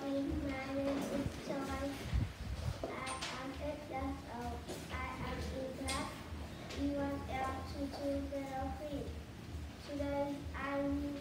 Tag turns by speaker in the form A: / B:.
A: My name is Joy. I am 8 years old. I am in class E1L 2203. Today I will